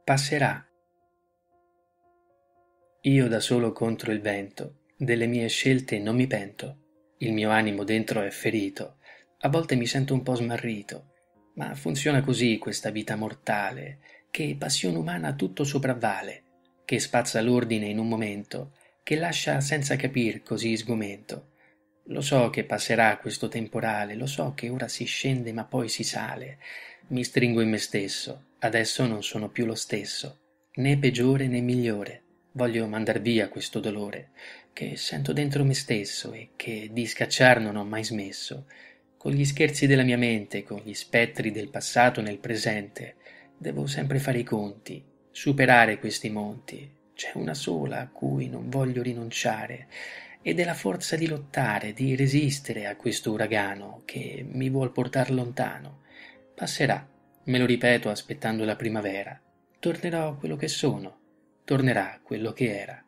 Passerà. Io da solo contro il vento, delle mie scelte non mi pento. Il mio animo dentro è ferito, a volte mi sento un po' smarrito, ma funziona così questa vita mortale, che passione umana tutto sopravvale, che spazza l'ordine in un momento, che lascia senza capir così sgomento. Lo so che passerà questo temporale, lo so che ora si scende ma poi si sale. Mi stringo in me stesso, adesso non sono più lo stesso, né peggiore né migliore. Voglio mandar via questo dolore che sento dentro me stesso e che di scacciar non ho mai smesso. Con gli scherzi della mia mente, con gli spettri del passato nel presente, devo sempre fare i conti, superare questi monti. C'è una sola a cui non voglio rinunciare ed è la forza di lottare, di resistere a questo uragano che mi vuol portar lontano. Passerà, me lo ripeto aspettando la primavera. Tornerò quello che sono, tornerà quello che era.